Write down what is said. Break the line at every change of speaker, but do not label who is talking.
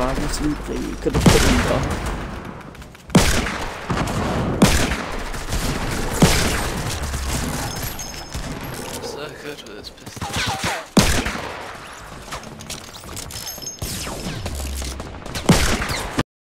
obviously you could have put him down.
So good with this pistol.